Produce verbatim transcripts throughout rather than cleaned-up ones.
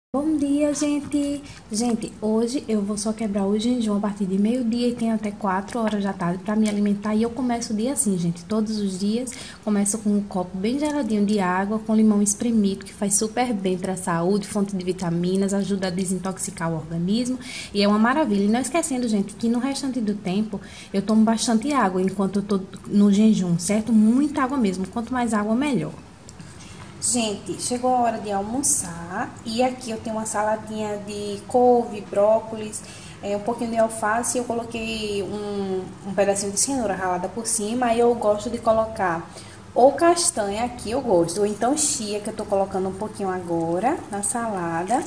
Bom dia, gente! Gente, hoje eu vou só quebrar o jejum a partir de meio-dia e tem até quatro horas da tarde para me alimentar. E eu começo o dia assim, gente, todos os dias. Começo com um copo bem geladinho de água com limão espremido, que faz super bem para a saúde, fonte de vitaminas, ajuda a desintoxicar o organismo e é uma maravilha. E não esquecendo, gente, que no restante do tempo eu tomo bastante água enquanto eu tô no jejum, certo? Muita água mesmo, quanto mais água, melhor. Gente, chegou a hora de almoçar e aqui eu tenho uma saladinha de couve, brócolis, é, um pouquinho de alface e eu coloquei um, um pedacinho de cenoura ralada por cima. Aí eu gosto de colocar ou castanha aqui, eu gosto, ou então chia, que eu tô colocando um pouquinho agora na salada.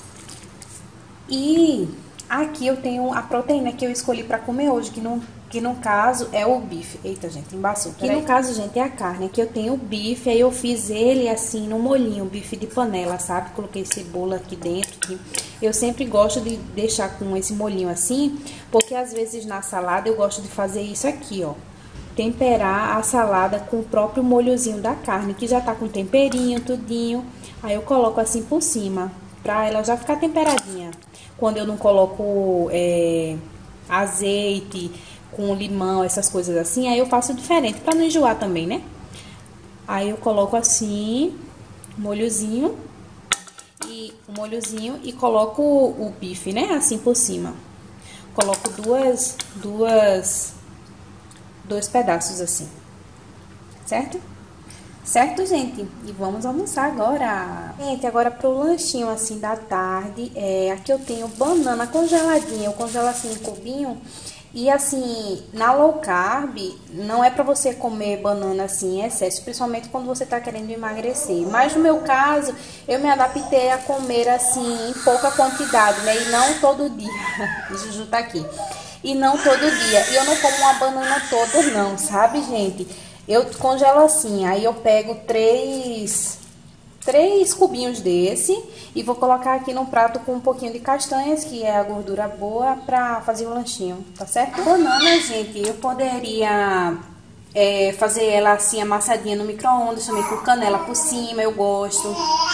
E aqui eu tenho a proteína que eu escolhi para comer hoje, que no, que no caso é o bife. Eita, gente, embaçou. Que no caso, gente, é a carne. Aqui eu tenho o bife, aí eu fiz ele assim no molhinho, bife de panela, sabe? Coloquei cebola aqui dentro. Que eu sempre gosto de deixar com esse molhinho assim, porque às vezes na salada eu gosto de fazer isso aqui, ó. Temperar a salada com o próprio molhozinho da carne, que já tá com temperinho, tudinho. Aí eu coloco assim por cima, pra ela já ficar temperadinha. Quando eu não coloco é, azeite com limão, essas coisas assim, aí eu faço diferente, pra não enjoar também, né? Aí eu coloco assim, molhozinho, e o molhozinho e coloco o, o bife, né? Assim por cima. Coloco duas, duas, dois pedaços assim, certo? Certo, gente? E vamos almoçar agora. Gente, agora pro lanchinho assim da tarde, é, aqui eu tenho banana congeladinha. Eu congelo assim em cubinho. E assim, na low carb, não é pra você comer banana assim em excesso, principalmente quando você tá querendo emagrecer. Mas no meu caso, eu me adaptei a comer assim em pouca quantidade, né? E não todo dia. Juju tá aqui. E não todo dia. E eu não como uma banana toda não, sabe, gente? Eu congelo assim, aí eu pego três, três cubinhos desse e vou colocar aqui num prato com um pouquinho de castanhas, que é a gordura boa, pra fazer o lanchinho, tá certo? Banana, gente, eu poderia é, fazer ela assim amassadinha no micro-ondas, também com canela por cima, eu gosto.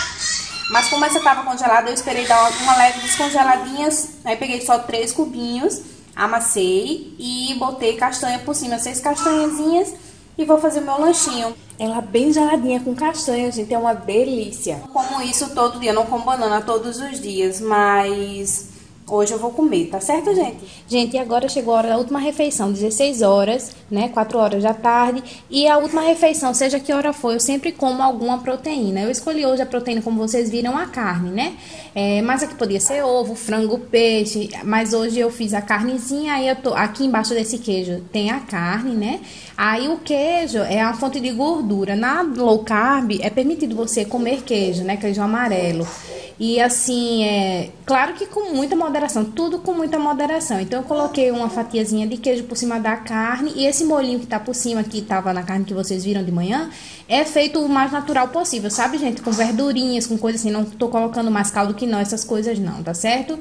Mas como essa tava congelada, eu esperei dar uma leve descongeladinha, aí peguei só três cubinhos, amassei e botei castanha por cima, seis castanhazinhas. E vou fazer o meu lanchinho. Ela bem geladinha com castanha, gente, é uma delícia. Eu como isso todo dia, não como banana todos os dias, mas hoje eu vou comer, tá certo, gente? Gente, e agora chegou a hora da última refeição, dezesseis horas, né, quatro horas da tarde. E a última refeição, seja que hora for, eu sempre como alguma proteína. Eu escolhi hoje a proteína, como vocês viram, a carne, né? É, mas aqui podia ser ovo, frango, peixe. Mas hoje eu fiz a carnezinha, aí eu tô aqui embaixo desse queijo tem a carne, né? Aí o queijo é a fonte de gordura. Na low carb é permitido você comer queijo, né? Queijo amarelo. E assim, é claro que com muita moderação, tudo com muita moderação. Então eu coloquei uma fatiazinha de queijo por cima da carne e esse molhinho que tá por cima, que tava na carne que vocês viram de manhã, é feito o mais natural possível, sabe, gente? Com verdurinhas, com coisas assim, não tô colocando mais caldo que não, essas coisas não, tá certo?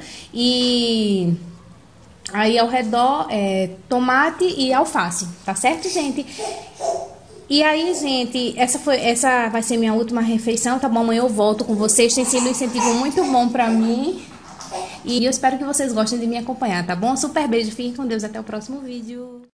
E aí ao redor é tomate e alface, tá certo, gente? E aí, gente, essa foi, essa vai ser minha última refeição, tá bom? Amanhã eu volto com vocês. Tem sido um incentivo muito bom pra mim. E eu espero que vocês gostem de me acompanhar, tá bom? Super beijo, fiquem com Deus, até o próximo vídeo.